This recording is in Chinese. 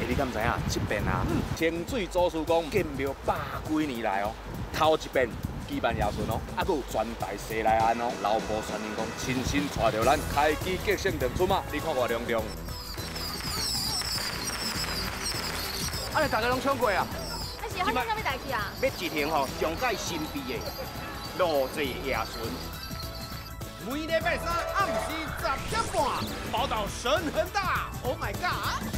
你敢知影？这边啊，清水祖师公建庙100几年来哦，头一遍举办尧舜哦，啊，佮有全台西来安哦，老婆传人讲亲身带着咱开机结圣长春嘛，你看偌隆重。啊，你大家拢抢过啊？ 啊是发生啥物代志啊？ 要一行吼上界神秘的路祭夜巡。 每礼拜三暗时10点半，宝岛神很大 ，Oh my god！